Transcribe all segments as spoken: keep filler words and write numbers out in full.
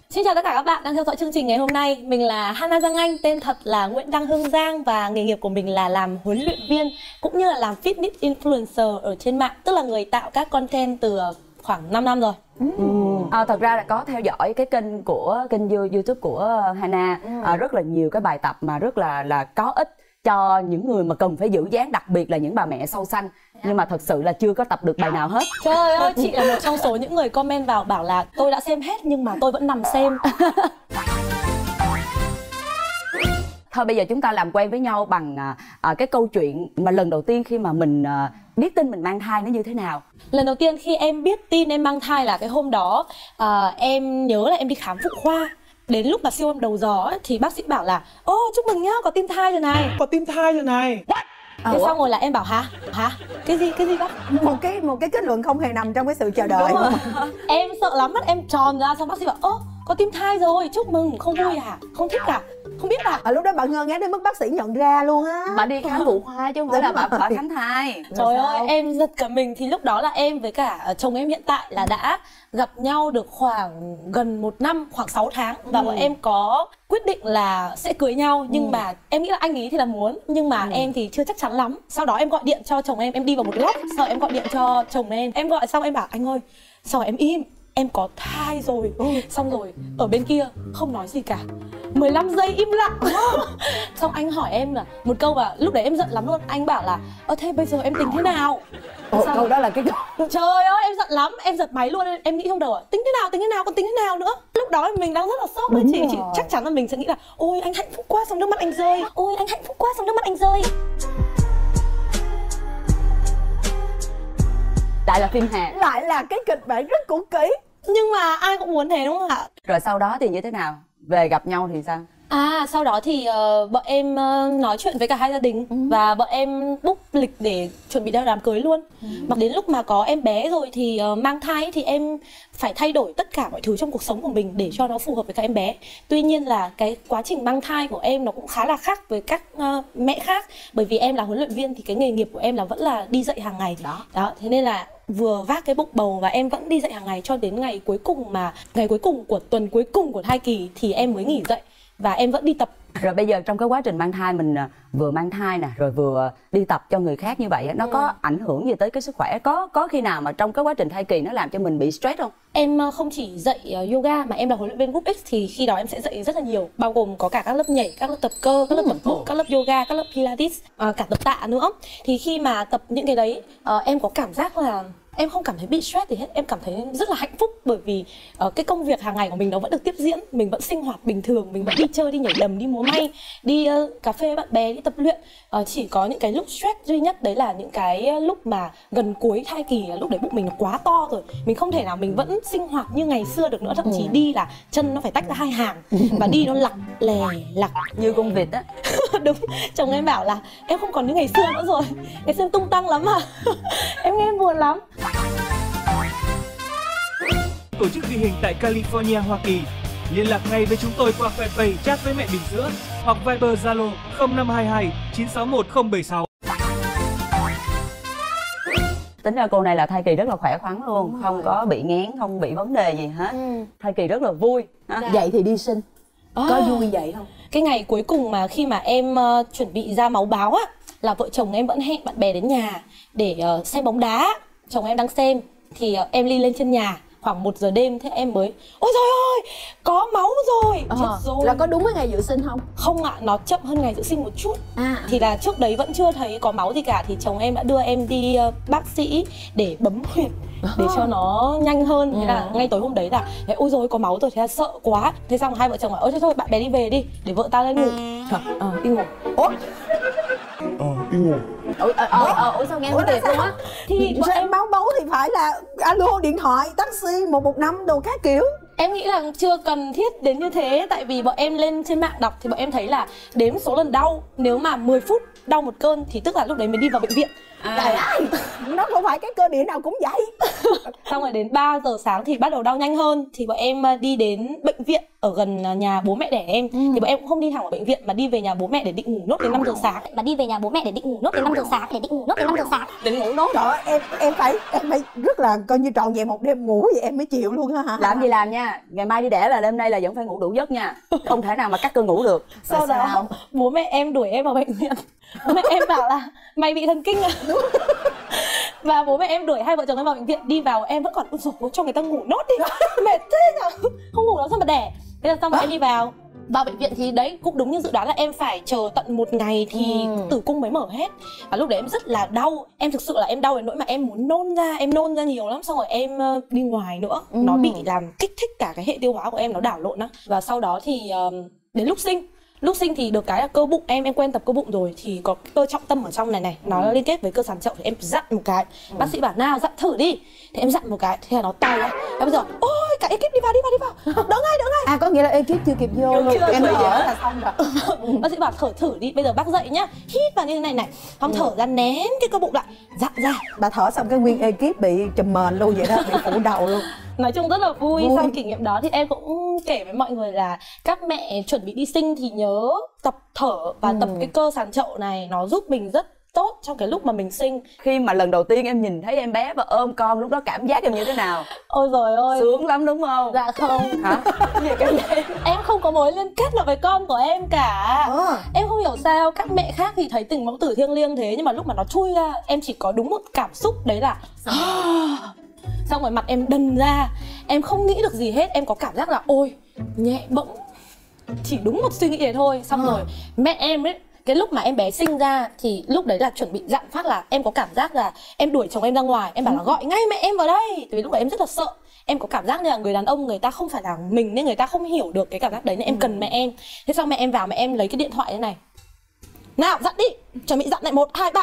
Xin chào tất cả các bạn đang theo dõi chương trình ngày hôm nay. Mình là Hana Giang Anh, tên thật là Nguyễn Đăng Hương Giang và nghề nghiệp của mình là làm huấn luyện viên cũng như là làm fitness influencer ở trên mạng, tức là người tạo các content từ khoảng năm năm rồi. Ừ. À, thật ra là có theo dõi cái kênh của kênh YouTube của Hana, ừ. à, rất là nhiều cái bài tập mà rất là là có ích cho những người mà cần phải giữ dáng, đặc biệt là những bà mẹ sau sanh. Nhưng mà thật sự là chưa có tập được bài nào hết. Trời ơi, chị là một trong số những người comment vào bảo là tôi đã xem hết nhưng mà tôi vẫn nằm xem. Thôi bây giờ chúng ta làm quen với nhau bằng à, cái câu chuyện mà lần đầu tiên khi mà mình à, biết tin mình mang thai nó như thế nào. Lần đầu tiên khi em biết tin em mang thai là cái hôm đó à, em nhớ là em đi khám phụ khoa. Đến lúc mà siêu âm đầu gió ấy, thì bác sĩ bảo là ô chúc mừng nhá, có tim thai rồi này. Có tim thai rồi này. Thế à, xong rồi là em bảo hả? Hả? Cái gì? Cái gì bác? Một cái một cái kết luận không hề nằm trong cái sự chờ đợi. Em sợ lắm, mắt em tròn ra, xong bác sĩ bảo ơ có tim thai rồi, chúc mừng, không vui à? Không thích à? Không biết à? Ở lúc đó bạn ngơ ngác đến mức bác sĩ nhận ra luôn á. Bà đi khám phụ khoa chứ không phải là bà, bà khám thai. Trời ơi, em giật cả mình. Thì lúc đó là em với cả chồng em hiện tại là đã gặp nhau được khoảng gần một năm, khoảng sáu tháng. Và ừ. bọn em có quyết định là sẽ cưới nhau. Nhưng ừ. mà em nghĩ là anh ấy thì là muốn, nhưng mà ừ. em thì chưa chắc chắn lắm. Sau đó em gọi điện cho chồng em, em đi vào một góc. Sau em gọi điện cho chồng em. Em gọi xong em bảo anh ơi, sau em im, em có thai rồi. ừ. Xong rồi ở bên kia không nói gì cả, mười lăm giây im lặng. Xong anh hỏi em là một câu và lúc đấy em giận lắm luôn. Anh bảo là ơ thế bây giờ em tính thế nào? Ồ, câu đó là cái trời ơi em giận lắm, em giật máy luôn. Em nghĩ trong đầu à, tính thế nào tính thế nào còn tính thế nào nữa. Lúc đó mình đang rất là sốc với chị. Chị chắc chắn là mình sẽ nghĩ là ôi anh hạnh phúc quá, xong nước mắt anh rơi. Ôi anh hạnh phúc quá, xong nước mắt anh rơi. Lại là phim Hàn, lại là cái kịch bản rất cũ kỹ. Nhưng mà ai cũng muốn thế đúng không ạ? Rồi sau đó thì như thế nào? Về gặp nhau thì sao? À sau đó thì uh, bọn em uh, nói chuyện với cả hai gia đình. ừ. Và bọn em book lịch để chuẩn bị đám cưới luôn. ừ. Mà đến lúc mà có em bé rồi thì uh, mang thai thì em phải thay đổi tất cả mọi thứ trong cuộc sống của mình để cho nó phù hợp với các em bé. Tuy nhiên là cái quá trình mang thai của em nó cũng khá là khác với các uh, mẹ khác. Bởi vì em là huấn luyện viên thì cái nghề nghiệp của em là vẫn là đi dạy hàng ngày. Đó, Đó thế nên là vừa vác cái bụng bầu và em vẫn đi dạy hàng ngày cho đến ngày cuối cùng, mà ngày cuối cùng của tuần cuối cùng của thai kỳ thì em mới nghỉ dạy và em vẫn đi tập. Rồi bây giờ trong cái quá trình mang thai mình vừa mang thai nè rồi vừa đi tập cho người khác như vậy, nó ừ. có ảnh hưởng gì tới cái sức khỏe? Có có khi nào mà trong cái quá trình thai kỳ nó làm cho mình bị stress không? Em không chỉ dạy yoga mà em là huấn luyện viên Group X, thì khi đó em sẽ dạy rất là nhiều, bao gồm có cả các lớp nhảy, các lớp tập cơ, các lớp tập bụng, các lớp yoga, các lớp pilates, cả tập tạ nữa. Thì khi mà tập những cái đấy em có cảm giác là em không cảm thấy bị stress gì hết, em cảm thấy rất là hạnh phúc. Bởi vì uh, cái công việc hàng ngày của mình nó vẫn được tiếp diễn, mình vẫn sinh hoạt bình thường, mình vẫn đi chơi, đi nhảy đầm, đi múa may, đi uh, cà phê với bạn bè, đi tập luyện. uh, Chỉ có những cái lúc stress duy nhất đấy là những cái lúc mà gần cuối thai kỳ, là lúc đấy bụng mình nó quá to rồi, mình không thể nào mình vẫn sinh hoạt như ngày xưa được nữa. Thậm chí đi là chân nó phải tách ra hai hàng và đi nó lặc lè lặc như con vịt á. Đúng, chồng em bảo là em không còn như ngày xưa nữa rồi, ngày xưa em tung tăng lắm mà. Em nghe em buồn lắm. Tổ chức ghi hình tại California, Hoa Kỳ. Liên lạc ngay với chúng tôi qua fanpage Chat với mẹ bỉm sữa hoặc Viber Zalo không năm hai hai chín sáu một không bảy sáu. Tính ra cô này là thai kỳ rất là khỏe khoắn luôn, ừ, không rồi. có bị nghén, không bị vấn đề gì hết. ừ. Thai kỳ rất là vui. Dạ. Vậy thì đi sinh à. có vui vậy không? Cái ngày cuối cùng mà khi mà em uh, chuẩn bị ra máu báo á, là vợ chồng em vẫn hẹn bạn bè đến nhà để uh, xem bóng đá. Chồng em đang xem thì uh, em đi lên trên nhà khoảng một giờ đêm, thế em mới ôi trời ơi có máu rồi. à, Chết rồi. Là có đúng với ngày dự sinh không? Không ạ, à, nó chậm hơn ngày dự sinh một chút. à. Thì là trước đấy vẫn chưa thấy có máu gì cả, thì chồng em đã đưa em đi uh, bác sĩ để bấm huyệt để cho nó nhanh hơn. Thế là ngay tối hôm đấy là ôi rồi có máu rồi, thế là sợ quá. Thế xong hai vợ chồng bảo ôi thôi thôi bạn bè đi về đi để vợ ta lên ngủ. Ờ đi ngủ. Ủa? Ờ đi ngủ. Ủa, ờ, ờ, ờ, ủa sao nghe không tiệt luôn á? Thì bọn em báo bấu thì phải là alo điện thoại taxi một một năm đồ các kiểu. Em nghĩ là chưa cần thiết đến như thế. Tại vì bọn em lên trên mạng đọc thì bọn em thấy là đếm số lần đau, nếu mà mười phút đau một cơn thì tức là lúc đấy mình đi vào bệnh viện. à. Trời ơi, nó không phải cái cơ địa nào cũng vậy. Xong rồi đến ba giờ sáng thì bắt đầu đau nhanh hơn, thì bọn em đi đến bệnh viện ở gần nhà bố mẹ đẻ em. ừ. Thì bọn em cũng không đi thẳng vào bệnh viện mà đi về nhà bố mẹ để định ngủ nốt đến năm giờ sáng. Mà đi về nhà bố mẹ để định ngủ nốt đến năm giờ sáng, để định ngủ nốt đến năm giờ sáng. Đến ngủ nốt. Trời ơi, em em phải em phải rất là coi như trọn vẹn một đêm ngủ vậy em mới chịu luôn á hả? Làm gì làm nha, ngày mai đi đẻ là đêm nay là vẫn phải ngủ đủ giấc nha, không thể nào mà cắt cơn ngủ được. Sau đó sao? Bố mẹ em đuổi em vào bệnh viện. Bố mẹ em bảo là mày bị thần kinh à? Và bố mẹ em đuổi hai vợ chồng em vào bệnh viện. Đi vào em vẫn còn ôi dồi, cho người ta ngủ nốt đi. Mệt thế nhở, không ngủ nó sao mà đẻ. Thế là xong rồi em đi vào vào bệnh viện thì đấy cũng đúng như dự đoán là em phải chờ tận một ngày thì ừ. tử cung mới mở hết. Và lúc đấy em rất là đau, em thực sự là em đau đến nỗi mà em muốn nôn ra, em nôn ra nhiều lắm. Xong rồi em uh, đi ngoài nữa, ừ. nó bị làm kích thích cả cái hệ tiêu hóa của em, nó đảo lộn á. Và sau đó thì uh, đến lúc sinh lúc sinh thì được cái là cơ bụng em em quen tập cơ bụng rồi, thì có cơ trọng tâm ở trong này này, nó ừ. liên kết với cơ sàn chậu, thì em dặn một cái. ừ. Bác sĩ bảo nào dặn thử đi, thì em dặn một cái, thế là nó to ra. Và bây giờ ôi cả ekip đi vào đi vào đi vào, đỡ ngay đỡ ngay. À có nghĩa là ekip chưa kịp vô luôn, em bây giờ là xong rồi. Bác sĩ bảo thở thử đi, bây giờ bác dậy nhá, hít vào như thế này này, không thở ra nén cái cơ bụng lại, dặn ra. Bà thở xong cái nguyên ekip bị trùm mền luôn vậy đó, bị phủ đầu luôn. Nói chung rất là vui. vui. Sau kỷ niệm đó thì em cũng kể với mọi người là các mẹ chuẩn bị đi sinh thì nhớ tập thở và ừ. tập cái cơ sàn chậu này, nó giúp mình rất tốt trong cái lúc mà mình sinh. Khi mà lần đầu tiên em nhìn thấy em bé và ôm con, lúc đó cảm giác em như thế nào? Ôi giời ơi, sướng lắm đúng không? Dạ không. Hả? Gì cái gì? Em không có mối liên kết nào với con của em cả. à. Em không hiểu sao các mẹ khác thì thấy tình mẫu tử thiêng liêng thế, nhưng mà lúc mà nó chui ra em chỉ có đúng một cảm xúc, đấy là xong rồi mặt em đần ra, em không nghĩ được gì hết. Em có cảm giác là ôi nhẹ bỗng, chỉ đúng một suy nghĩ đấy thôi. Xong à. rồi mẹ em ấy, cái lúc mà em bé sinh ra thì lúc đấy là chuẩn bị dặn phát là em có cảm giác là em đuổi chồng em ra ngoài, em bảo là gọi ngay mẹ em vào đây. Tại vì lúc đấy em rất là sợ, em có cảm giác như là người đàn ông người ta không phải là mình nên người ta không hiểu được cái cảm giác đấy, nên em ừ. cần mẹ em. Thế xong mẹ em vào, mẹ em lấy cái điện thoại thế này, nào dặn đi, chuẩn bị dặn này, một hai ba.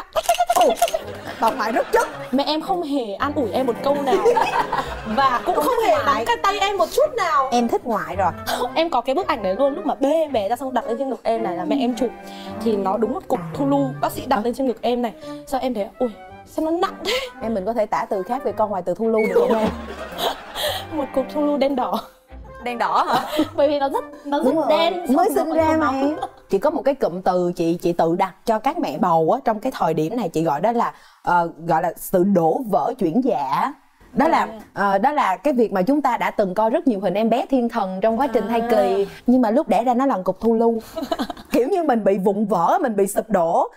Bà ngoại rất chất. Mẹ em không hề an ủi em một câu nào và cũng không hề nắm cái tay em một chút nào. Em thích ngoại rồi. Em có cái bức ảnh đấy luôn, lúc mà bê em bé ra xong đặt lên trên ngực em này là mẹ em chụp, thì nó đúng một cục thu lu bác sĩ đặt lên trên ngực em này. Sao em thấy ui sao nó nặng thế. Em mình có thể tả từ khác về con ngoài từ thu lu được không em? Một cục thu lu đen đỏ. Đen đỏ hả? Bởi vì nó rất nó rất đen, mới sinh ra mà. Chị có một cái cụm từ chị chị tự đặt cho các mẹ bầu á, trong cái thời điểm này chị gọi đó là uh, gọi là sự đổ vỡ chuyển dạ. Đó là uh, đó là cái việc mà chúng ta đã từng coi rất nhiều hình em bé thiên thần trong quá trình à. thai kỳ, nhưng mà lúc đẻ ra nó là cục thu lu. Kiểu như mình bị vụn vỡ, mình bị sụp đổ.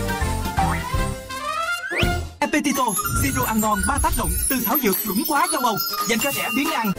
Appetito, siro ăn ngon ba tác động từ thảo dược chuẩn quá châu Âu, dành cho trẻ biếng ăn.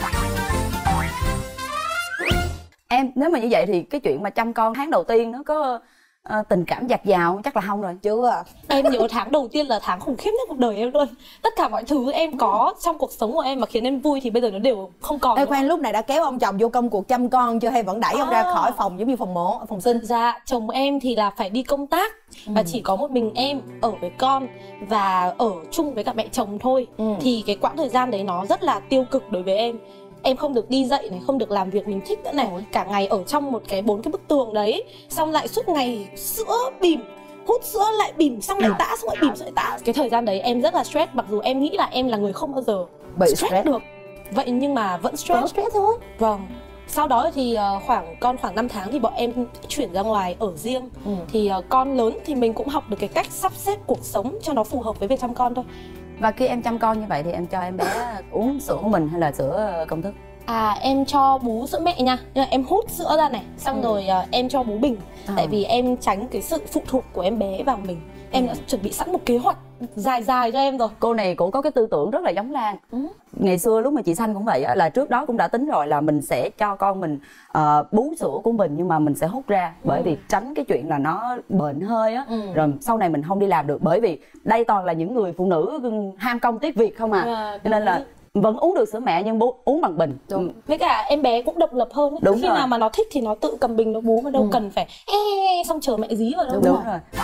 Em nếu mà như vậy thì cái chuyện mà chăm con tháng đầu tiên nó có uh, tình cảm dạt dào chắc là không rồi chưa. Em nhớ tháng đầu tiên là tháng khủng khiếp nhất cuộc đời em luôn. Tất cả mọi thứ em có trong cuộc sống của em mà khiến em vui thì bây giờ nó đều không còn. Ê khoan, lúc này đã kéo ông chồng vô công cuộc chăm con chưa, hay vẫn đẩy à. ông ra khỏi phòng giống như phòng mổ, phòng sinh? Dạ, chồng em thì là phải đi công tác ừ. và chỉ có một mình em ở với con và ở chung với cả mẹ chồng thôi. ừ. Thì cái quãng thời gian đấy nó rất là tiêu cực đối với em. Em không được đi dạy này, không được làm việc mình thích nữa này, cả ngày ở trong một cái bốn cái bức tường đấy, xong lại suốt ngày sữa bỉm, hút sữa lại bỉm, xong lại tã, xong lại bỉm, xong lại tã. Cái thời gian đấy em rất là stress, mặc dù em nghĩ là em là người không bao giờ bị stress, stress được. Vậy nhưng mà vẫn stress. Vẫn stress thôi. Vâng. Sau đó thì uh, khoảng con khoảng năm tháng thì bọn em chuyển ra ngoài ở riêng. ừ. Thì uh, con lớn thì mình cũng học được cái cách sắp xếp cuộc sống cho nó phù hợp với việc chăm con thôi. Và khi em chăm con như vậy thì em cho em bé uống sữa của mình hay là sữa công thức? À em cho bú sữa mẹ nha, nhưng mà em hút sữa ra này, xong ừ. rồi uh, em cho bú bình. à. Tại vì em tránh cái sự phụ thuộc của em bé vào mình. Em đã chuẩn bị sẵn một kế hoạch dài dài cho em rồi. Cô này cũng có cái tư tưởng rất là giống Lan. ừ. Ngày xưa lúc mà chị sanh cũng vậy, là trước đó cũng đã tính rồi là mình sẽ cho con mình uh, bú sữa của mình, nhưng mà mình sẽ hút ra, bởi ừ. vì tránh cái chuyện là nó bệnh hơi á. ừ. Rồi sau này mình không đi làm được, bởi vì đây toàn là những người phụ nữ ham công tiếc việc không à. à cho nên là vẫn uống được sữa mẹ nhưng bú uống bằng bình. Đúng. Ừ. Với cả em bé cũng độc lập hơn. Đúng Khi rồi. nào mà nó thích thì nó tự cầm bình nó bú, mà đâu ừ. cần phải e xong chờ mẹ dí vào đâu. Đúng, Đúng rồi. rồi.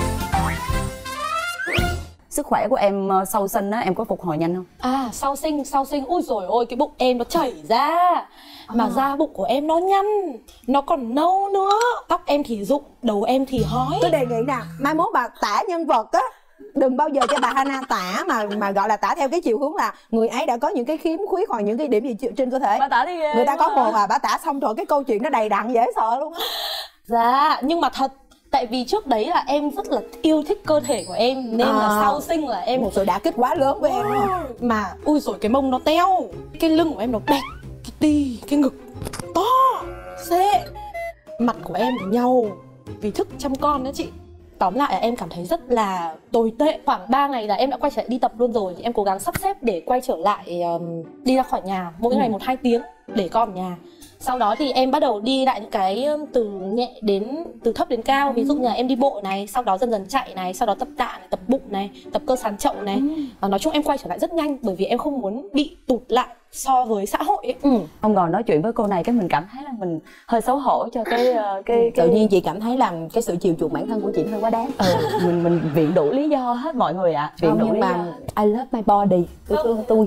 Sức khỏe của em sau sinh á, em có phục hồi nhanh không? À sau sinh, sau sinh, ui dồi ôi cái bụng em nó chảy ra. Mà à. da bụng của em nó nhăn, nó còn nâu nữa. Tóc em thì rụng, đầu em thì hói. Tôi đề nghị nè, mai mốt bà tả nhân vật á đừng bao giờ cho bà Hana tả mà mà gọi là tả theo cái chiều hướng là người ấy đã có những cái khiếm khuyết hoặc những cái điểm gì trên cơ thể. Bà tả đi ghê. Người ta có một à, bà tả xong rồi cái câu chuyện nó đầy đặn dễ sợ luôn á. Dạ, nhưng mà thật, tại vì trước đấy là em rất là yêu thích cơ thể của em nên à, là sau sinh là em một sự đả kích quá lớn với em luôn. Mà ui rồi cái mông nó teo, cái lưng của em nó bẹt, cái ti, cái ngực to, xệ, mặt của em thì nhau vì thức chăm con đó chị. Tóm lại là em cảm thấy rất là tồi tệ. Khoảng ba ngày là em đã quay trở lại đi tập luôn rồi. Thì em cố gắng sắp xếp để quay trở lại um, đi ra khỏi nhà mỗi ừ. ngày một hai tiếng để con ở nhà. Sau đó thì em bắt đầu đi lại những cái từ nhẹ đến từ thấp đến cao. Ví dụ như là em đi bộ này, sau đó dần dần chạy này, sau đó tập tạ này, tập bụng này, tập cơ sàn chậu này. Và nói chung em quay trở lại rất nhanh bởi vì em không muốn bị tụt lại so với xã hội ấy. Ừ. Không ngồi nói chuyện với cô này cái mình cảm thấy là mình hơi xấu hổ cho cái cái, cái... tự nhiên chị cảm thấy là cái sự chiều chuộng bản thân của chị hơi quá đáng. Ừ, mình mình viện đủ lý do hết mọi người ạ. À. Viện không, đủ nhưng lý mà do. I love my body. Tôi thương tôi.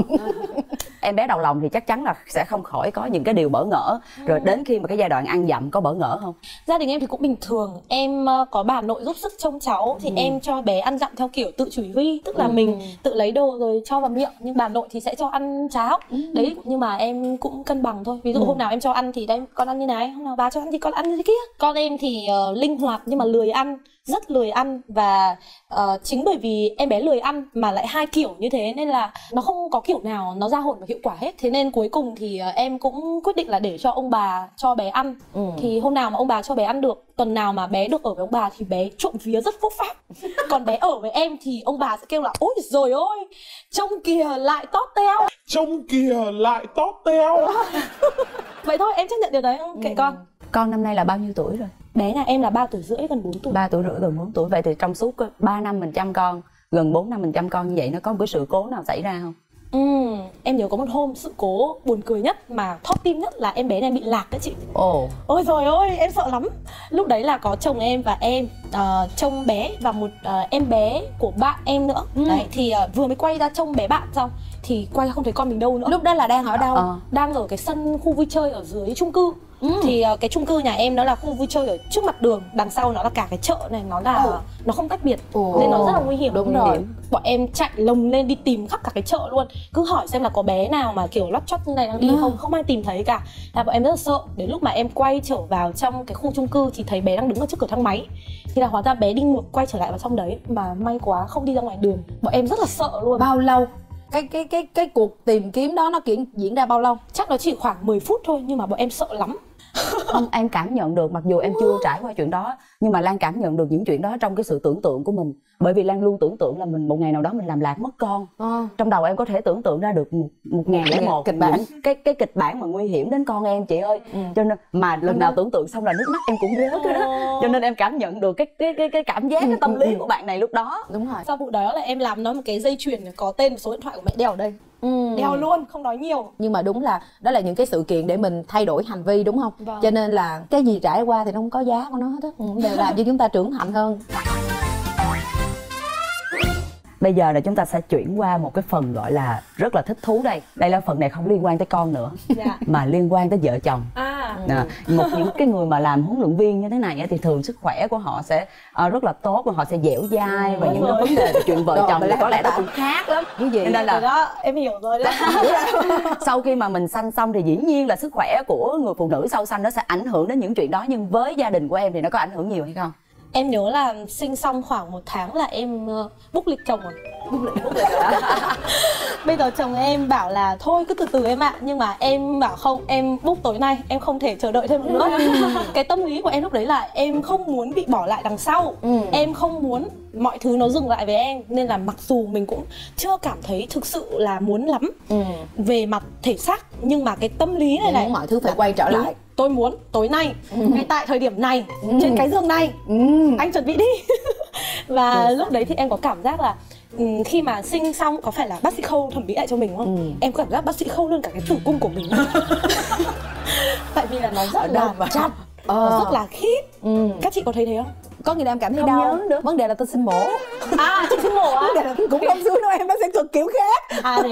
Em bé đầu lòng thì chắc chắn là sẽ không khỏi có những cái điều bỡ ngỡ. Rồi đến khi mà cái giai đoạn ăn dặm có bỡ ngỡ không? Gia đình em thì cũng bình thường. Em có bà nội giúp sức trông cháu thì ừ. em cho bé ăn dặm theo kiểu tự chủ huy, tức là ừ. mình tự lấy đồ rồi cho vào miệng, nhưng bà nội thì sẽ cho ăn cháo. Ừ. Đấy, nhưng mà em cũng cân bằng thôi. Ví dụ ừ. hôm nào em cho ăn thì đây con ăn như này, hôm nào bà cho ăn thì con ăn như thế kia. Con em thì uh, linh hoạt nhưng mà lười ăn, rất lười ăn. Và uh, chính bởi vì em bé lười ăn mà lại hai kiểu như thế nên là nó không có kiểu nào nó ra hồn và hiệu quả hết. Thế nên cuối cùng thì uh, em cũng quyết định là để cho ông bà cho bé ăn. ừ. Thì hôm nào mà ông bà cho bé ăn được, tuần nào mà bé được ở với ông bà thì bé trộm vía rất phúc pháp. Còn bé ở với em thì ông bà sẽ kêu là ôi rồi ôi, trông kìa lại tót teo, trông kìa lại tót teo. Vậy thôi, em chấp nhận điều đấy không? Kệ ừ. con. Con năm nay là bao nhiêu tuổi rồi? Bé nhà em là ba tuổi rưỡi, gần bốn tuổi. ba tuổi rưỡi, gần bốn tuổi. Vậy thì trong suốt ba năm mình chăm con, gần bốn năm mình chăm con như vậy, nó có một cái sự cố nào xảy ra không? Ừ, em nhớ có một hôm sự cố buồn cười nhất mà thót tim nhất là em bé này bị lạc đấy chị. Ồ. Ôi trời ơi, em sợ lắm. Lúc đấy là có chồng em và em, uh, trông bé và một uh, em bé của bạn em nữa. ừ. Đấy, thì uh, vừa mới quay ra trông bé bạn xong thì quay ra không thấy con mình đâu nữa. Lúc đó là đang ở đâu? Ờ. Đang ở cái sân khu vui chơi ở dưới chung cư. Ừ. Thì uh, cái chung cư nhà em nó là khu vui chơi ở trước mặt đường, đằng sau nó là cả cái chợ này, nó là ừ. nó không tách biệt. ừ. Nên nó rất là nguy hiểm. Đúng rồi. Bọn em chạy lồng lên đi tìm khắp cả cái chợ luôn, cứ hỏi xem là có bé nào mà kiểu lót chót như này đang đi ừ. không, không ai tìm thấy cả. Là bọn em rất là sợ. Đến lúc mà em quay trở vào trong cái khu chung cư thì thấy bé đang đứng ở trước cửa thang máy, thì là hóa ra bé đi ngược quay trở lại vào trong đấy, mà may quá không đi ra ngoài đường. Bọn em rất là sợ luôn. Bao lâu cái cái cái cái cuộc tìm kiếm đó nó diễn diễn ra bao lâu? Chắc nó chỉ khoảng mười phút thôi, nhưng mà bọn em sợ lắm. Không, em cảm nhận được, mặc dù em chưa trải qua chuyện đó, nhưng mà Lan cảm nhận được những chuyện đó trong cái sự tưởng tượng của mình. Bởi vì Lan luôn tưởng tượng là mình một ngày nào đó mình làm lạc mất con. à. Trong đầu em có thể tưởng tượng ra được một, một ngàn lẻ một kịch bản, cái cái kịch bản mà nguy hiểm đến con em chị ơi. ừ. Cho nên mà lần nào tưởng tượng xong là nước mắt em cũng rớt cái đó. Cho nên em cảm nhận được cái cái cái cái cảm giác, cái tâm lý của bạn này lúc đó. Đúng rồi. Sau vụ đó là em làm nó một cái dây chuyền có tên số điện thoại của mẹ đeo ở đây. Ừ. Đeo luôn, không nói nhiều. Nhưng mà đúng là đó là những cái sự kiện để mình thay đổi hành vi, đúng không? Vâng. Cho nên là cái gì trải qua thì nó không có giá của nó hết á, đều làm cho chúng ta trưởng thành hơn. Bây giờ là chúng ta sẽ chuyển qua một cái phần gọi là rất là thích thú đây. Đây là phần này không liên quan tới con nữa, dạ. mà liên quan tới vợ chồng. à. À, một những cái người mà làm huấn luyện viên như thế này thì thường sức khỏe của họ sẽ uh, rất là tốt, và họ sẽ dẻo dai. Và những cái vấn đề về chuyện vợ chồng thì có lẽ nó cũng khác lắm. Cái gì? Nên là đó, em hiểu rồi đó. Sau khi mà mình sanh xong thì dĩ nhiên là sức khỏe của người phụ nữ sau sanh nó sẽ ảnh hưởng đến những chuyện đó. Nhưng với gia đình của em thì nó có ảnh hưởng nhiều hay không? Em nhớ là sinh xong khoảng một tháng là em uh, book lịch chồng rồi. Book lịch, book lịch. Bây giờ chồng em bảo là thôi cứ từ từ em ạ. Nhưng mà em bảo không, em book tối nay, em không thể chờ đợi thêm nữa. Cái tâm lý của em lúc đấy là em không muốn bị bỏ lại đằng sau. ừ. Em không muốn mọi thứ nó dừng lại với em. Nên là mặc dù mình cũng chưa cảm thấy thực sự là muốn lắm ừ. về mặt thể xác, nhưng mà cái tâm lý này này, mọi thứ phải quay trở lại. Tôi muốn tối nay, ừ. ngay tại thời điểm này, ừ. trên cái giường này, ừ. anh chuẩn bị đi. Và ừ. lúc đấy thì em có cảm giác là um, khi mà sinh xong có phải là bác sĩ khâu thẩm mỹ lại cho mình không? ừ. Em có cảm giác bác sĩ khâu luôn cả cái tử cung của mình. Tại vì là nó rất là chặt, ờ. nó rất là khít. ừ. Các chị có thấy thế không? Có nghĩa là em cảm thấy không đau. Nhớ được. Vấn đề là tôi sinh mổ. À, chị sinh mổ á? Vấn đề là cũng không xưa đâu em, nó sẽ cực kiểu khác. À thế à?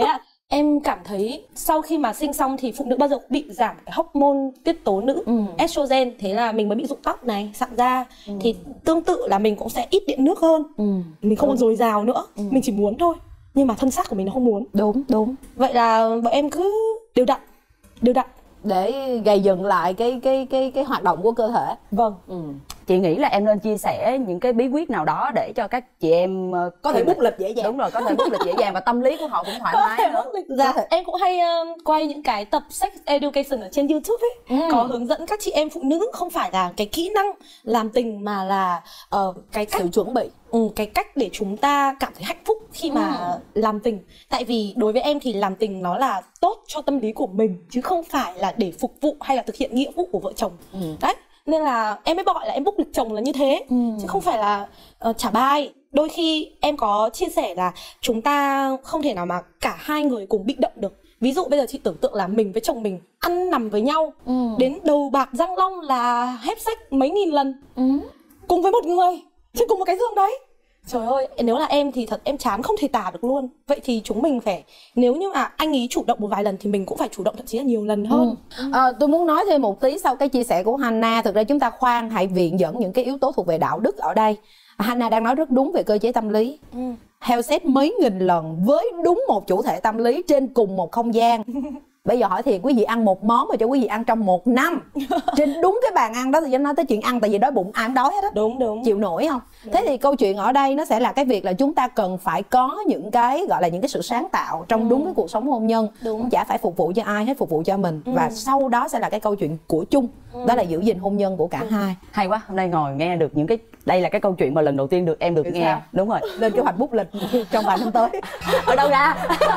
Em cảm thấy sau khi mà sinh xong thì phụ nữ bao giờ cũng bị giảm cái hormone tiết tố nữ, ừ. estrogen, thế là mình mới bị rụng tóc này, sạm da. ừ. Thì tương tự là mình cũng sẽ ít điện nước hơn, ừ. mình không còn dồi dào nữa, ừ. mình chỉ muốn thôi nhưng mà thân xác của mình nó không muốn. Đúng đúng. Vậy là bọn em cứ đều đặn đều đặn để gây dựng lại cái cái cái cái hoạt động của cơ thể. Vâng. ừ. Chị nghĩ là em nên chia sẻ những cái bí quyết nào đó để cho các chị em có thể bút lịch dễ dàng. Đúng rồi, có thể bút lịch dễ dàng và tâm lý của họ cũng thoải có mái nữa. Dạ, em cũng hay uh, quay những cái tập sex education ở trên YouTube ấy, ừ. có hướng dẫn các chị em phụ nữ không phải là cái kỹ năng làm tình mà là uh, cái cách sự chuẩn bị, ừ, cái cách để chúng ta cảm thấy hạnh phúc khi mà ừ. làm tình. Tại vì đối với em thì làm tình nó là tốt cho tâm lý của mình chứ không phải là để phục vụ hay là thực hiện nghĩa vụ của vợ chồng. ừ. Đấy, nên là em mới gọi là em book lịch chồng là như thế, ừ. chứ không phải là uh, trả bài. Đôi khi em có chia sẻ là chúng ta không thể nào mà cả hai người cùng bị động được. Ví dụ bây giờ chị tưởng tượng là mình với chồng mình ăn nằm với nhau, ừ. đến đầu bạc răng long là hép sách mấy nghìn lần, ừ. cùng với một người trên cùng một cái giường đấy. Trời ơi, nếu là em thì thật em chán không thể tả được luôn. Vậy thì chúng mình phải, nếu như mà anh ấy chủ động một vài lần thì mình cũng phải chủ động thậm chí là nhiều lần hơn. ừ. À, tôi muốn nói thêm một tí sau cái chia sẻ của Hannah. Thực ra chúng ta khoan hãy viện dẫn những cái yếu tố thuộc về đạo đức ở đây. Hannah đang nói rất đúng về cơ chế tâm lý. ừ. Heo xét mấy nghìn lần với đúng một chủ thể tâm lý trên cùng một không gian. Bây giờ hỏi thiệt, quý vị ăn một món mà cho quý vị ăn trong một năm trên đúng cái bàn ăn đó thì nói tới chuyện ăn, tại vì đói bụng ai cũng đói hết á. Đúng đúng. Chịu nổi không? Đúng. Thế thì câu chuyện ở đây nó sẽ là cái việc là chúng ta cần phải có những cái gọi là những cái sự sáng tạo trong ừ. đúng cái cuộc sống hôn nhân. Đúng. Chả phải phục vụ cho ai hết, phục vụ cho mình. ừ. Và sau đó sẽ là cái câu chuyện của chung, ừ. đó là giữ gìn hôn nhân của cả ừ. hai. Hay quá, hôm nay ngồi nghe được những cái, đây là cái câu chuyện mà lần đầu tiên được em được Được nghe sao? Đúng rồi. Lên kế hoạch bút lịch trong vài năm tới. Ở đâu ra?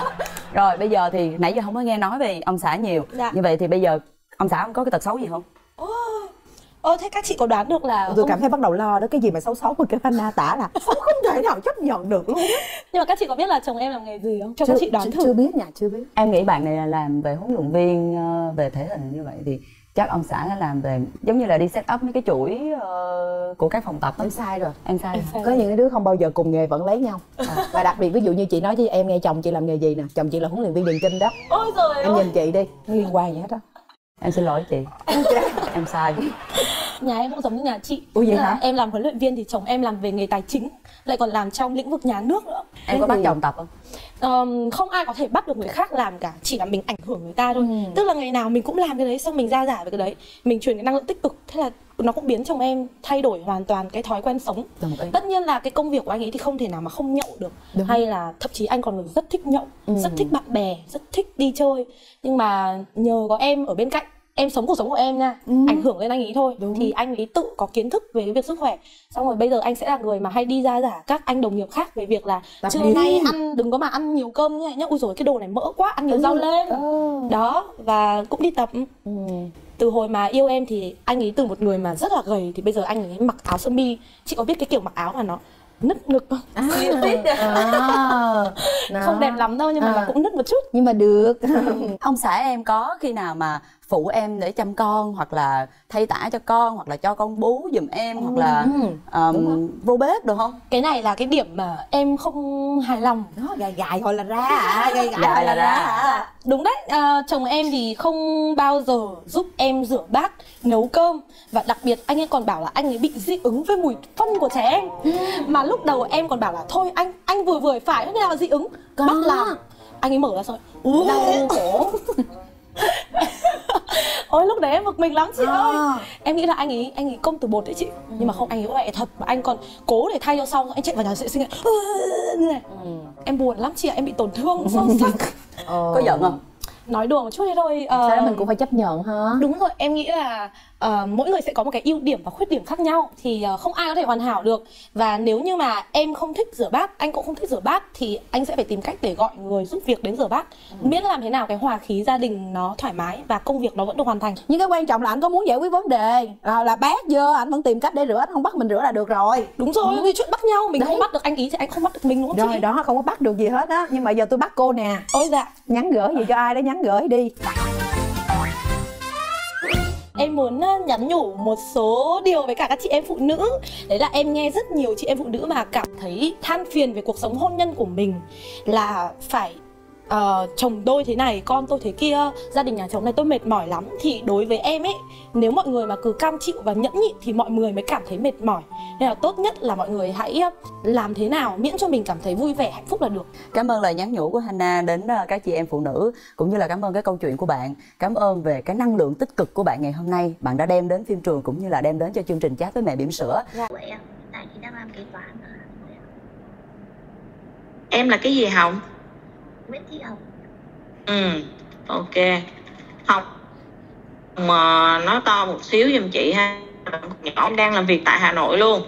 Rồi bây giờ thì nãy giờ không có nghe nói về ông xã nhiều. Dạ. Như vậy thì bây giờ ông xã không có cái tật xấu gì không? Ơ thế các chị có đoán được là tôi ông... cảm thấy bắt đầu lo đó, cái gì mà xấu xấu mà cái Hannah tả là không thể nào chấp nhận được luôn. Nhưng mà các chị có biết là chồng em làm nghề gì không? Cho chưa, các chị đoán thử. Chưa biết nha, chưa biết. Em nghĩ bạn này là làm về huấn luyện viên về thể hình như vậy thì chắc ông xã nó làm về giống như là đi set up mấy cái chuỗi uh, của các phòng tập. Em sai rồi. Em sai rồi. Có những cái đứa không bao giờ cùng nghề vẫn lấy nhau. À. Và đặc biệt ví dụ như chị nói với em nghe chồng chị làm nghề gì nè, chồng chị là huấn luyện viên điền kinh đó. Ôi trời em ơi. nhìn chị đi, không liên quan gì hết á. Em xin lỗi chị. Em sai. Nhà em cũng giống như nhà chị. Ủa vậy hả? Em làm huấn luyện viên thì chồng em làm về nghề tài chính, lại còn làm trong lĩnh vực nhà nước nữa. Em có bắt chồng tập không? Um, không ai có thể bắt được người khác làm cả, chỉ là mình ảnh hưởng người ta thôi. ừ. Tức là ngày nào mình cũng làm cái đấy, xong mình ra giả về cái đấy, mình truyền cái năng lượng tích cực, thế là nó cũng biến chồng em thay đổi hoàn toàn cái thói quen sống. Tất nhiên là cái công việc của anh ấy thì không thể nào mà không nhậu được. Đúng. Hay là thậm chí anh còn rất thích nhậu, ừ. rất thích bạn bè, rất thích đi chơi. Nhưng mà nhờ có em ở bên cạnh, em sống cuộc sống của em nha, ừ. ảnh hưởng lên anh ấy thôi. Đúng. Thì anh ấy tự có kiến thức về cái việc sức khỏe. Xong rồi bây giờ anh sẽ là người mà hay đi ra giả các anh đồng nghiệp khác về việc là trưa nay ăn đừng có mà ăn nhiều cơm như này nhá, ui rồi cái đồ này mỡ quá, ăn nhiều rau lên. ừ. Đó, và cũng đi tập. ừ. Từ hồi mà yêu em thì anh ấy từ một người mà rất là gầy thì bây giờ anh ấy mặc áo sơ mi. Chị có biết cái kiểu mặc áo mà nó nứt ngực không? À, à, không đẹp lắm đâu nhưng mà à. cũng nứt một chút. Nhưng mà được. Ông xã em có khi nào mà phụ em để chăm con hoặc là thay tã cho con hoặc là cho con bú giùm em ừ. hoặc là um, vô bếp được không? Cái này là cái điểm mà em không hài lòng. Đó, gài gài thôi là ra à, gài gài gài là, là ra. À. Đúng đấy, à, chồng em thì không bao giờ giúp em rửa bát, nấu cơm. Và đặc biệt anh ấy còn bảo là anh ấy bị dị ứng với mùi phân của trẻ em. ừ. Mà lúc đầu em còn bảo là thôi anh anh vừa vừa phải, thế nào là dị ứng. Có. Bắt làm. Anh ấy mở ra rồi đau khổ. Ôi lúc đấy em bực mình lắm chị à. ơi. Em nghĩ là anh ấy anh ấy công từ bột đấy chị. ừ. Nhưng mà không, anh ấy mẹ thật. Và anh còn cố để thay cho xong, anh chạy vào nhà vệ sinh này. ừ. Em buồn lắm chị ạ, em bị tổn thương sâu sắc. ờ. Có giận không? Nói đùa một chút thế thôi. Sao đó mình cũng phải chấp nhận ha. Đúng rồi, em nghĩ là uh, mỗi người sẽ có một cái ưu điểm và khuyết điểm khác nhau. Thì uh, không ai có thể hoàn hảo được. Và nếu như mà em không thích rửa bát, anh cũng không thích rửa bát, thì anh sẽ phải tìm cách để gọi người giúp việc đến rửa bát. ừ. Miễn làm thế nào cái hòa khí gia đình nó thoải mái và công việc nó vẫn được hoàn thành. Nhưng cái quan trọng là anh có muốn giải quyết vấn đề à, là bát dơ anh vẫn tìm cách để rửa, anh không bắt mình rửa là được rồi. Đúng rồi, ừ. chuyện bắt nhau, mình đấy. Không bắt được anh ý thì anh không bắt được mình đúng không rồi, chị? Đó, không có bắt được gì hết á. Nhưng mà giờ tôi bắt cô nè. Ôi dạ. Nhắn gửi gì cho ai đó nhắn gửi đi. Em muốn nhắn nhủ một số điều với cả các chị em phụ nữ. Đấy là em nghe rất nhiều chị em phụ nữ mà cảm thấy than phiền về cuộc sống hôn nhân của mình, là phải uh, chồng tôi thế này, con tôi thế kia, gia đình nhà chồng này tôi mệt mỏi lắm, thì đối với em ấy, nếu mọi người mà cứ cam chịu và nhẫn nhịn thì mọi người mới cảm thấy mệt mỏi. Nên là tốt nhất là mọi người hãy làm thế nào miễn cho mình cảm thấy vui vẻ, hạnh phúc là được. Cảm ơn lời nhắn nhủ của Hana đến các chị em phụ nữ, cũng như là cảm ơn cái câu chuyện của bạn. Cảm ơn về cái năng lượng tích cực của bạn ngày hôm nay. Bạn đã đem đến phim trường cũng như là đem đến cho chương trình Chat với Mẹ Bỉm Sữa. Dạ. Em tại thì đang làm kế toán ở Hà Nội. Em là cái gì Hồng? Nguyễn Thị Hồng. Ừ, ok. Hồng mà nói to một xíu giùm chị ha. Nhỏ em đang làm việc tại Hà Nội luôn.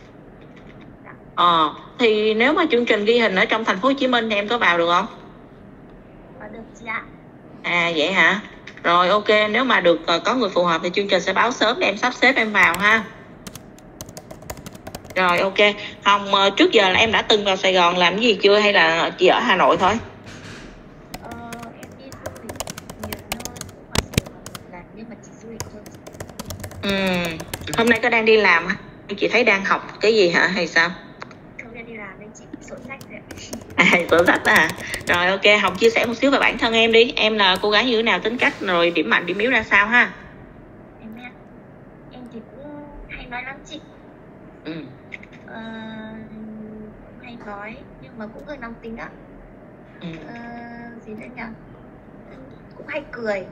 Ờ, thì nếu mà chương trình ghi hình ở trong thành phố Hồ Chí Minh thì em có vào được không? Có được chị ạ. À vậy hả? Rồi ok, nếu mà được có người phù hợp thì chương trình sẽ báo sớm để em sắp xếp em vào ha. Rồi ok. Hồng, trước giờ là em đã từng vào Sài Gòn làm gì chưa hay là chỉ ở Hà Nội thôi? Ờ, em đi du lịch nhiều nơi cũng vào Sài Gòn là nhưng mà chỉ du lịch thôi. Ừ. Hôm nay có đang đi làm hả? Chị thấy đang học cái gì hả hay sao? Không, đang đi làm nên chị sổ sách rồi. À, sổ sách à. Rồi ok, Hồng chia sẻ một xíu về bản thân em đi. Em là cô gái như thế nào, tính cách, rồi điểm mạnh, điểm yếu ra sao ha? Em ạ, em thì cũng hay nói lắm chị. Ừ. Ờ, cũng hay nói nhưng mà cũng hơi nóng tính á. Ừ. Ờ, gì nữa nhỉ? Cũng hay cười.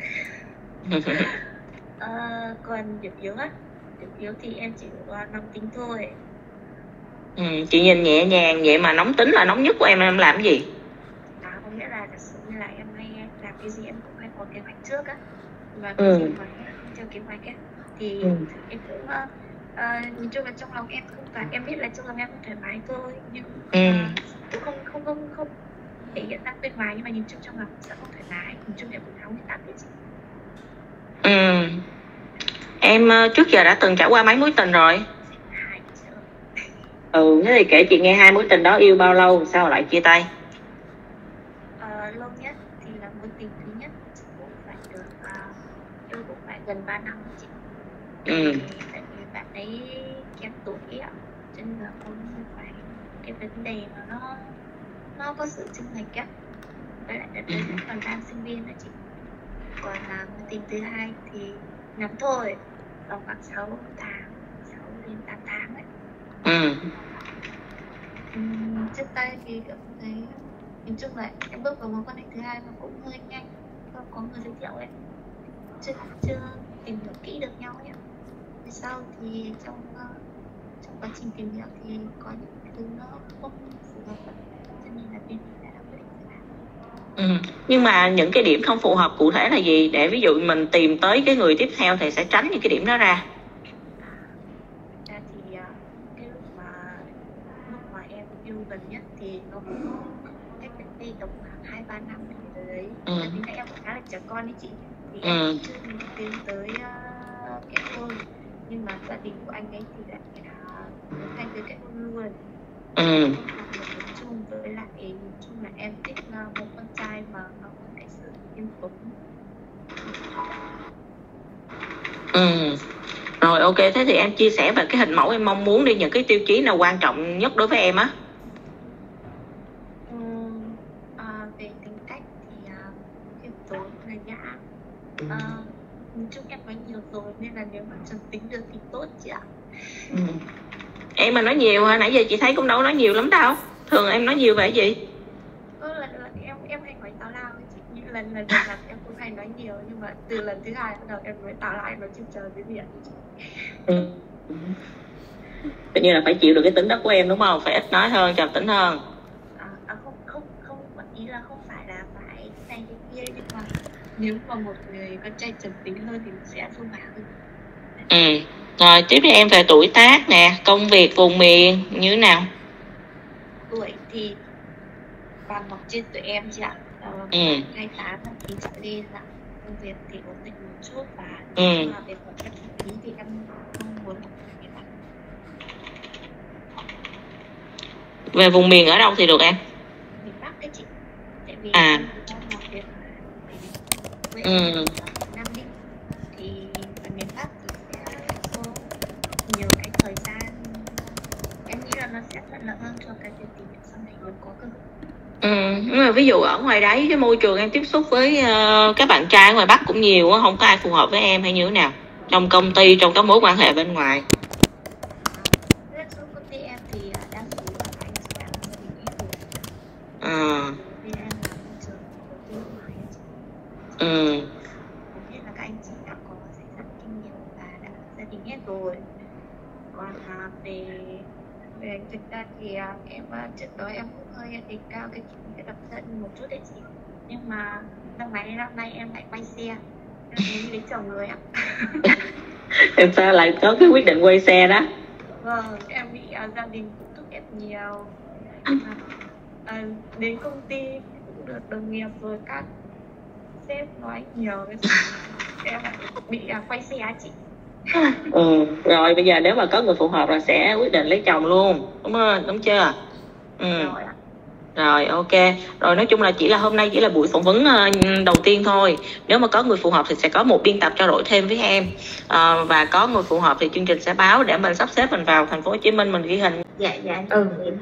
Ờ, còn điểm yếu á, điểm yếu thì em chỉ nóng tính thôi. Ừ, chị nhìn nhẹ nhàng vậy mà nóng tính là nóng nhất của em em làm cái gì? Đó có nghĩa là thật sự như là em hay làm cái gì em cũng hay có kế hoạch trước á, và Ừ. cái gì mà không theo kế hoạch á thì Ừ. em cũng uh, uh, nhìn chung là trong lòng em không phải, em biết là trong lòng em không thoải mái thôi, nhưng Ừ. uh, cũng không không không không thể hiện ra bên ngoài, nhưng mà nhìn chung trong lòng sẽ không thoải mái. Nhìn chung em cũng nóng như tắm đấy chị. Ừ. Em uh, trước giờ đã từng trải qua mấy mối tình rồi? Hai chưa. Ừ, thế thì kể chị nghe hai mối tình đó yêu bao lâu, sao lại chia tay? Ờ, lâu nhất thì là mối tình thứ nhất cũng phải được uh, yêu cũng phải gần ba năm chị. Ừ. Tại vì bạn ấy kém tuổi ạ, cho nên là không phải cái vấn đề mà nó nó có sự chênh lệch á, với lại đợt đấy cũng còn đang sinh viên đó chị. Còn là mối tình thứ hai thì ngắn thôi, vào khoảng sáu tháng, sáu đến tám tháng ấy. Ừ. Uhm, trước đây thì cảm thấy nhìn chung là em bước vào mối quan hệ thứ hai mà cũng hơi nhanh, không có người giới thiệu ấy, chưa chưa tìm hiểu kỹ được nhau ấy. Về sau thì trong uh, trong quá trình tìm hiểu thì có những thứ nó không phù hợp, cho nên là bên mình đã quyết định là Ừ. Nhưng mà những cái điểm không phù hợp cụ thể là gì, để ví dụ mình tìm tới cái người tiếp theo thì sẽ tránh những cái điểm đó ra? ra thì uh, cái lúc mà lúc mà em yêu gần nhất thì nó cũng cách cách đây tầm khoảng hai ba năm thì đấy. Ừ. Tại vì em cũng khá là trẻ con ấy chị, thì Ừ. em chưa nghĩ đến tới uh, kết hôn, nhưng mà gia đình của anh ấy thì lại là muốn anh tới kết hôn luôn. Ừ. Không học được tiếng Trung, với lại nhìn chung là em thích uh, một con trai mà nó có cái sự nghiêm túc. Ừ. Rồi ok, thế thì em chia sẻ về cái hình mẫu em mong muốn đi, những cái tiêu chí nào quan trọng nhất đối với em á? Ừ, à, về tính cách thì uh, khiêm tốn là nhã. À, nói chung em nói nhiều rồi nên là nếu mà trầm tính được thì tốt chị ạ. Ừ. Em mà nói nhiều hả? Nãy giờ chị thấy cũng đâu nói nhiều lắm đâu. Thường em nói nhiều về cái gì? Ừ, lần lần em em hay nói tào lao với chị, những lần lần lần làm em cũng hay nói nhiều, nhưng mà từ lần thứ hai bắt đầu em nói tào lao, em nói chim trời với biển. Ừ. Tự nhiên là phải chịu được cái tính đó của em đúng không? Phải ít nói hơn, trầm tính hơn. À, à không không không ý là không phải là phải này cái kia, nhưng mà nếu mà một người con trai trầm tính hơn thì sẽ dung hòa hơn. Ừ. Rồi tiếp với em về tuổi tác nè, công việc, vùng miền như thế nào? Tuổi thì bằng học trên tụi em chị ạ. Ờ, Ừ. hai tám thì trở lên là công việc thì ổn định một chút, và Ừ. nhưng mà về một cách lý thì em không muốn cái bạn. Về vùng miền ở đâu thì được em? Miền Bắc đấy chị, tại vì À. em đang làm việc với Ừ. Nam Định, thì ở miền Bắc thì sẽ có nhiều cái thời gian, em nghĩ là nó sẽ thuận lợi hơn cho cái việc tìm việc sau này nếu có cơ hội. Ừ. Nhưng mà ví dụ ở ngoài đấy cái môi trường em tiếp xúc với uh, các bạn trai ở ngoài Bắc cũng nhiều, không có ai phù hợp với em hay như thế nào trong công ty, trong các mối quan hệ bên ngoài? Trong công ty em thì đa số là anh chị đã là gia đình ít rồi. À. Vì em là môi trường đầu tư ngoài anh chị. Ừ. Hầu hết là các anh chị đã có dày dặn kinh nghiệm và đã gia đình hết rồi. Còn à, về về thực ra thì à, em à, trước đó em cũng hơi đề cao cái cái đặc thân một chút đấy chị, nhưng mà năm nay năm nay em lại quay xe, em muốn đi lấy chồng rồi ạ. Em sao lại có cái quyết định quay xe đó? Vâng, em bị à, gia đình cũng thúc ép nhiều. À, à, đến công ty cũng được đồng nghiệp rồi các sếp nói nhiều, em lại bị à, quay xe chị. Ừ, rồi bây giờ nếu mà có người phù hợp là sẽ quyết định lấy chồng luôn, đúng không? Đúng chưa? Ừ. Rồi ạ. Rồi, ok. Rồi nói chung là chỉ là hôm nay chỉ là buổi phỏng vấn uh, đầu tiên thôi. Nếu mà có người phù hợp thì sẽ có một biên tập trao đổi thêm với em. Uh, và có người phù hợp thì chương trình sẽ báo để mình sắp xếp mình vào thành phố Hồ Chí Minh mình ghi hình. Dạ dạ. Ừ.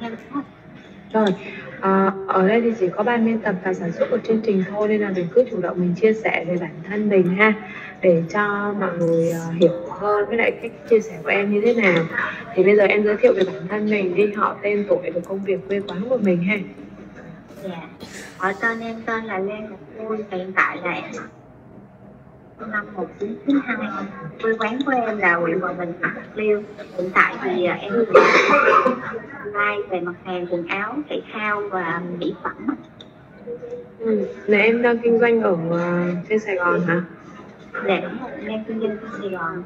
Rồi, à, ở đây thì chỉ có ban biên tập và sản xuất của chương trình thôi, nên là mình cứ chủ động mình chia sẻ về bản thân mình ha, để cho mọi người uh, hiểu hơn với lại cách chia sẻ của em như thế nào. Thì bây giờ em giới thiệu về bản thân mình đi, họ, tên, tuổi, rồi công việc, quê quán của mình ha. Dạ. Ở tên em tên là Lê Ngọc Vui, hiện tại là em năm một nghìn chín trăm chín mươi hai, quê quán của em là huyện Hòa Bình, Bạc Liêu. Hiện tại thì em online về mặt hàng quần áo, thể thao và mỹ phẩm. Ừ. Là em đang kinh doanh ở uh, trên Sài Gòn hả? Dạ đúng rồi, em kinh doanh trên Sài Gòn.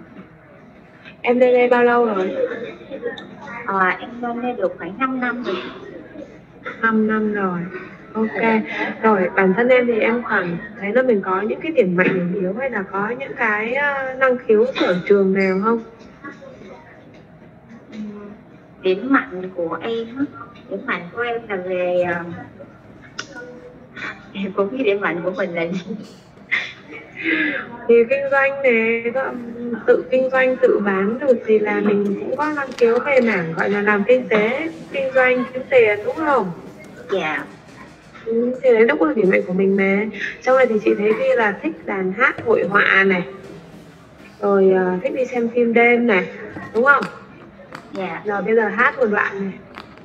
Em lên đây bao lâu rồi? À, em lên đây được khoảng năm năm rồi. năm năm rồi. Ok. Rồi, bản thân em thì em khoảng thấy là mình có những cái điểm mạnh, điểm yếu, hay là có những cái uh, năng khiếu sở trường nào không? Điểm mạnh của em á, điểm mạnh của em là về uh, em cũng biết điểm mạnh của mình là gì. Thì kinh doanh nè, tự kinh doanh, tự bán được thì là mình cũng có năng khiếu về mảng gọi là làm kinh tế, kinh doanh, kiếm tiền, đúng không? Dạ. Ừ, thì đấy cũng là điểm mạnh của mình mà. Trong này thì chị thấy ghi là thích đàn hát, hội họa này, rồi uh, thích đi xem phim đêm này, đúng không? Dạ. Rồi bây giờ hát một đoạn này.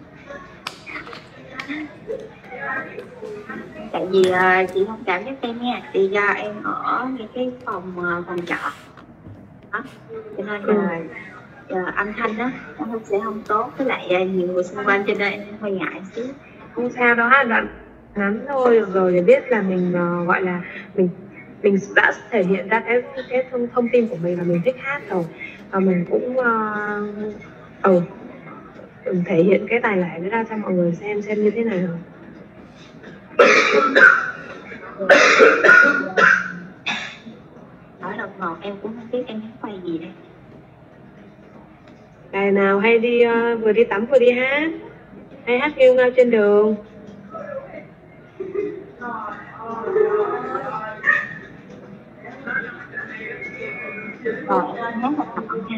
Tại vì uh, chị thông cảm giúp em nha, thì do em ở những cái phòng uh, phòng trọ đó, cho nên là uh, âm thanh đó nó sẽ không tốt, với lại uh, nhiều người xung quanh, cho nên em hơi ngại xíu. Không sao đâu, hát đoạn ngắn thôi được rồi, để biết là mình uh, gọi là mình mình đã thể hiện ra cái cái thông, thông tin của mình là mình thích hát rồi, và mình cũng uh, ừ, thể hiện cái tài lẻ ra cho mọi người xem xem như thế nào. Nói đột ngột em cũng không biết em muốn quay gì đây. Ngày nào hay đi uh, vừa đi tắm vừa đi hát, hay hát nghêu ngao trên đường. Rồi em hát một tập nha.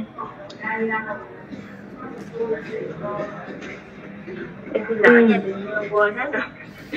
Em xin lỗi nha, tự nhiên quên hết rồi.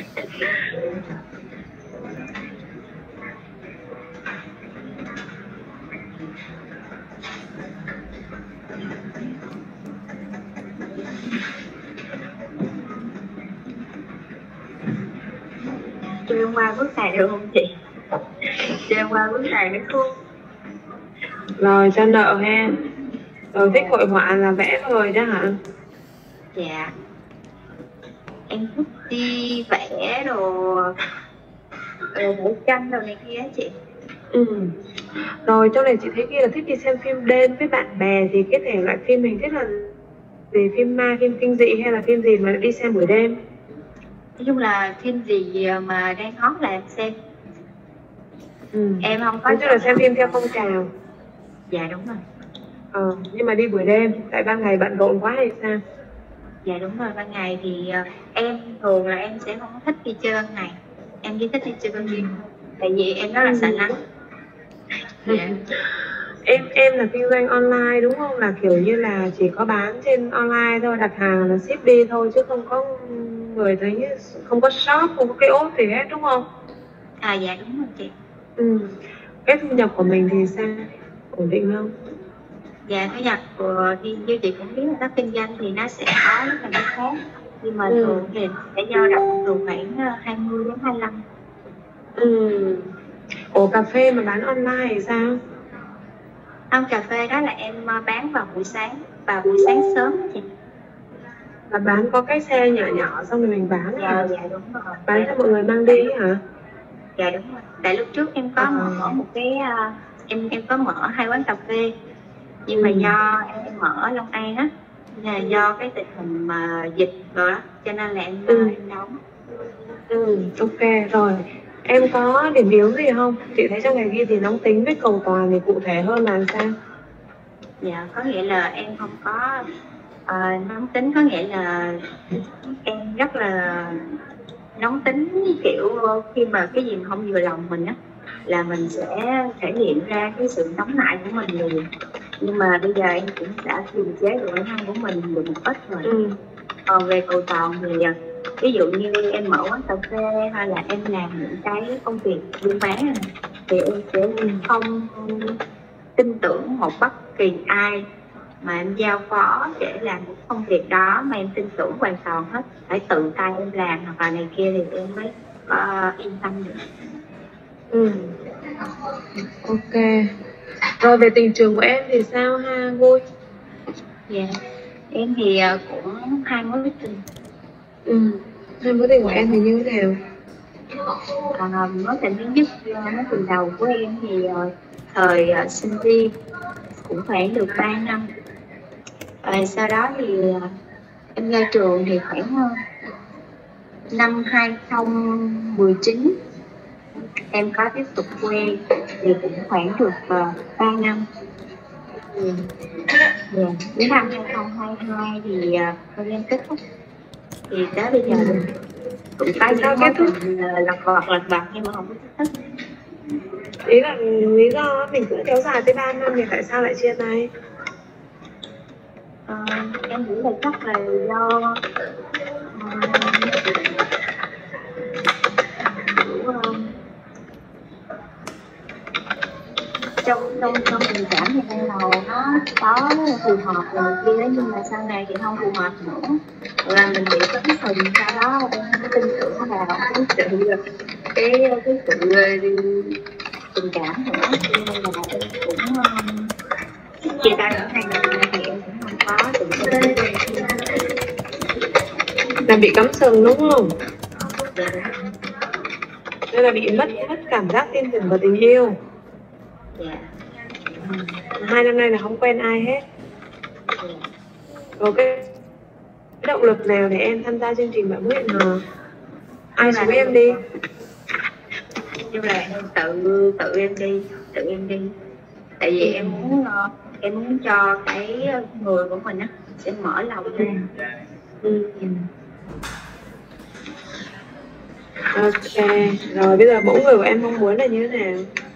Cho em qua bước này được không chị? Cho em qua bước này được không? Rồi cho nợ ha. Rồi thích hội họa là vẽ thôi đó hả? Dạ. Em thích đi vẽ đồ, vẽ tranh đồ này kia chị. Ừ. Rồi trong này chị thấy kia là thích đi xem phim đêm với bạn bè, thì cái thể loại phim mình thích là gì? Phim ma, phim kinh dị hay là phim gì mà đi xem buổi đêm? Nói chung là phim gì mà đang hot là em xem. Ừ. Em không có. Nói chung là xem phim theo phong trào. Dạ đúng rồi. Ờ, nhưng mà đi buổi đêm, tại ban ngày bận rộn quá hay sao? Dạ đúng rồi, ban ngày thì uh, em thường là em sẽ không thích đi chơi ban ngày. Em chỉ thích đi chơi ban đêm. Tại vì em rất là sợ nắng. Dạ. Em em là kinh doanh online đúng không? Là kiểu như là chỉ có bán trên online thôi, đặt hàng là ship đi thôi chứ không có trong người thấy không có shop, không có cái ốt gì hết đúng không? À dạ đúng rồi chị. Ừ. Cái thu nhập của mình thì sao? Ổn định không? Dạ thu nhập của thì như chị cũng biết là nó kinh doanh thì nó sẽ có rất là cái khác, nhưng mà Ừ. thường thì sẽ dao động từ khoảng ờ, hai mươi đến hai mươi lăm. Ừ. Ủa cà phê mà bán online thì sao? Không, cà phê đó là em ờ, bán vào buổi sáng, vào buổi sáng sớm á chị. Là bán có cái xe nhỏ nhỏ xong rồi mình bán Dạ hả? dạ đúng rồi. Bán Dạ, cho mọi người mang đi hả? dạ đúng rồi. Tại lúc trước em có À. mở một cái ờ, em em có mở hai quán cà phê, nhưng mà Ừ. do em mở ở Long An á, là do cái tình hình mà dịch rồi đó, cho nên là em Ừ. em đóng. Ừ, ok rồi. Em có điểm yếu gì không? Chị thấy trong ngày ghi thì nóng tính với cầu toàn thì cụ thể hơn là sao? Dạ có nghĩa là em không có ờ, nóng tính, có nghĩa là em rất là nóng tính, kiểu khi mà cái gì mà không vừa lòng mình á là mình sẽ thể hiện ra cái sự nóng nảy của mình liền. Nhưng mà bây giờ em cũng đã kiềm chế được bản thân của mình được một ít rồi. Ừ. Còn về cầu toàn thì ờ, ví dụ như em mở quán cà phê hay là em làm những cái công việc buôn bán này, thì em sẽ không tin tưởng một bất kỳ ai mà em giao phó để làm cái công việc đó mà em tin tưởng hoàn toàn hết, phải tự tay em làm hoặc là này kia thì em mới có yên tâm được. Ừ. Ok. Rồi về tình trường của em thì sao ha? Vui. Dạ em thì ờ, cũng hai mối tình. Ừ. Hai mối tình của em thì như thế nào? À, mối tình thứ nhất, ờ, mối tình đầu của em thì ờ, thời ờ, sinh viên cũng khoảng được ba năm. Rồi sau đó thì ờ, em ra trường thì khoảng ờ, năm hai không một chín em có tiếp tục quen thì cũng khoảng được uh, ba năm. Ừ. Dạ. Đến năm hai không hai hai thì uh, quen em kết thúc, thì tới bây giờ Ừ. cũng có Sao những kết mối thúc? tình uh, lặt vặt lặt vặt nhưng mà không có kết thúc. Ý là lý do mình cũng kéo dài tới ba năm thì tại sao lại chia tay? Ờ, em nghĩ là chắc là do uh, kiểu, uh, trong trong trong tình cảm thì ban đầu nó có phù hợp rồi kia, nhưng mà sau này thì không phù hợp nữa, là mình bị cắm sừng, sau đó em không tin tưởng vào cái sự cái cái sự tình cảm nữa, cho nên là em cũng um, chia tay ở hai năm nay thì em cũng không có tự tin. Là bị cắm sừng đúng không? Dạ. Nên là bị mất mất cảm giác tin tưởng vào tình yêu. Dạ. Hai năm nay là không quen ai hết. Dạ. Rồi cái cái động lực nào để em tham gia chương trình Bạn Muốn Hẹn Hò? Ai xuống em đi? Nhưng là em tự tự em đi, tự em đi. Tại vì em muốn uh, em muốn cho cái người của mình á sẽ mở lòng ra. Ừ. Ok, rồi bây giờ mẫu người của em mong muốn là như thế nào?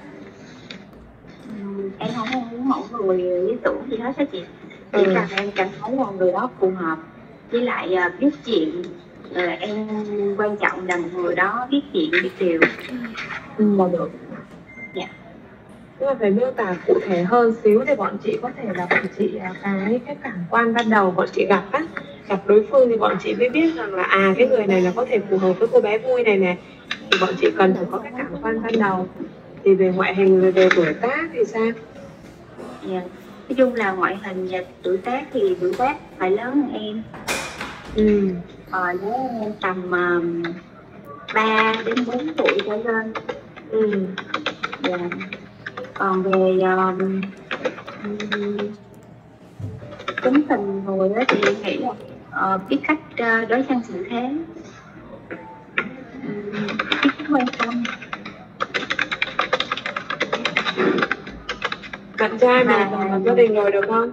Uhm, em không muốn mẫu người lý tưởng gì hết á chị. Chỉ Ừ. là em cảm thấy là người đó phù hợp, với lại uh, biết chuyện. Rồi em quan trọng là người đó biết chuyện, biết điều Ừ. là được. Dạ. Nhưng mà phải miêu tả cụ thể hơn xíu để bọn chị có thể là bọn chị à, cái cái cảm quan ban đầu bọn chị gặp á, gặp đối phương thì bọn chị mới biết rằng là à cái người này là có thể phù hợp với cô bé Vui này nè, thì bọn chị cần phải có cái cảm quan ban đầu. Thì về ngoại hình rồi về tuổi tác thì sao? Dạ. Nói chung là ngoại hình và tuổi tác thì tuổi tác phải lớn hơn em. Ừ. Ờ, nếu em tầm uh, ba đến bốn tuổi trở lên. Ừ. Dạ. Còn về uh, tính tình rồi đó thì em nghĩ là uh, biết cách uh, đối nhân xử thế, um, biết cách quan tâm. Bạn trai mà Và- làm gia đình rồi được không?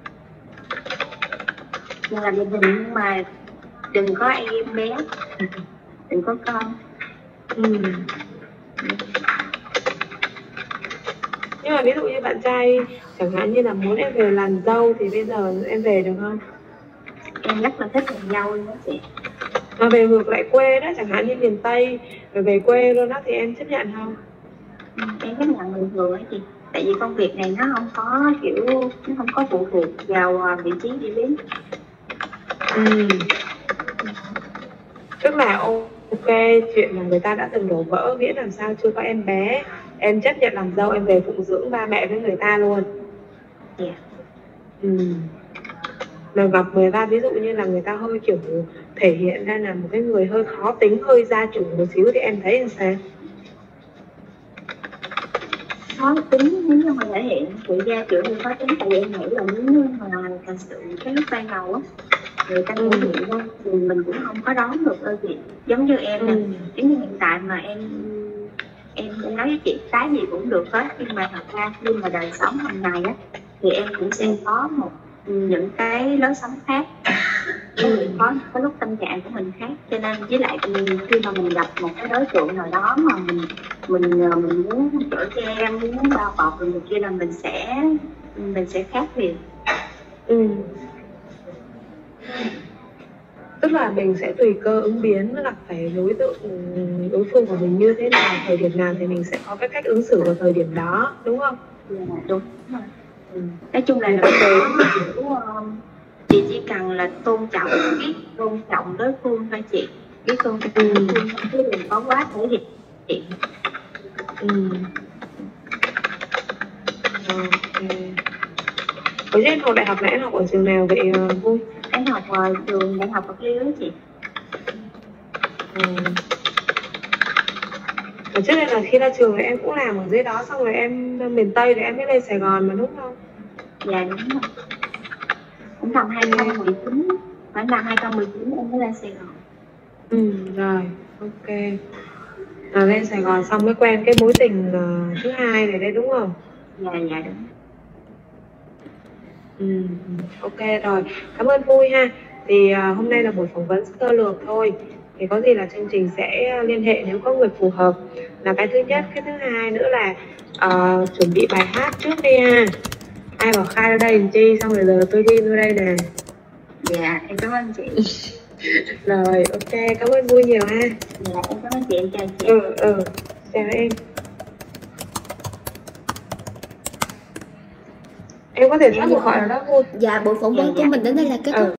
Nhưng là gia đình nhưng mà đừng có em bé, đừng có con. Ừ. Nhưng mà ví dụ như bạn trai chẳng hạn như là muốn em về làm dâu thì bây giờ em về được không? Em rất là thích làm dâu luôn đó chị. Mà về ngược lại quê đó, chẳng hạn như miền Tây rồi về quê luôn đó thì em chấp nhận không? Ừ, em chấp nhận bình thường ấy chị. Tại vì công việc này nó không có kiểu nó không có phụ thuộc vào à, vị trí địa lý. Ừ. Tức là ok, chuyện mà người ta đã từng đổ vỡ miễn làm sao chưa có em bé, em chấp nhận làm dâu, em về phụng dưỡng ba mẹ với người ta luôn. Dạ. Yeah. Ừ. Mà gặp người ta ví dụ như là người ta hơi kiểu thể hiện ra là một cái người hơi khó tính, hơi gia chủ một xíu thì em thấy làm sao? Khó tính nếu như mà thể hiện sự gia trưởng thì khó tính, tại vì em nghĩ là nếu như mà thật sự cái lúc ban đầu á người ta thể hiện thôi thì mình cũng không có đón được đâu chị. Giống như em nè, ừ. giống như hiện tại mà em em em nói với chị cái gì cũng được hết, nhưng mà thật ra khi mà đời sống hàng ngày á thì em cũng sẽ có một những cái lối sống khác, ừ. có có lúc tâm trạng của mình khác, cho nên với lại khi mà mình gặp một cái đối tượng nào đó mà mình mình mình muốn chở che, muốn bao bọc rồi kia là mình sẽ mình sẽ khác liền. Ừ. Tức là mình sẽ tùy cơ ứng biến, gặp phải đối tượng đối phương của mình như thế nào, thời điểm nào thì mình sẽ có cái cách ứng xử vào thời điểm đó, đúng không? Yeah, đúng rồi. Ừ. Nói chung là okay. Kiểu, um, chị chỉ cần là tôn trọng, biết tôn trọng đối phương thôi chị, biết tôn trọng đối phương chứ đừng có quá thể hiện chị. Ừ. Ok. Ủa chứ em học đại học này em học ở trường nào vậy uh, Vui? Em học ở trường đại học Bạc Liêu đó chị. Ừ. Ở trước đây là khi ra trường thì em cũng làm ở dưới đó, xong rồi em miền Tây rồi em mới lên Sài Gòn mà đúng không? Dạ đúng rồi. Cũng tầm hai không một chín, khoảng năm hai không một chín em mới lên Sài Gòn. Ừ, rồi, ok. À, lên Sài Gòn xong mới quen cái mối tình uh, thứ hai này đây đúng không? Dạ, dạ đúng. Ừ, ok rồi, cảm ơn Vui ha. Thì uh, hôm nay là buổi phỏng vấn sơ lược thôi. Thì có gì là chương trình sẽ liên hệ nếu có người phù hợp. Là cái thứ nhất, cái thứ hai nữa là uh, chuẩn bị bài hát trước đi ha. Ai bảo khai ra đây làm chi, xong rồi giờ tôi ghi vô đây nè. Dạ, em cảm ơn chị. Rồi, ok, cảm ơn Vui nhiều ha. Dạ, em cảm ơn chị, em chào chị. Ừ, ừ, chào em. Em có thể thoát một khỏi nào đó Vui. Dạ, buổi phỏng vấn của mình đến đây là kết thúc. Ừ.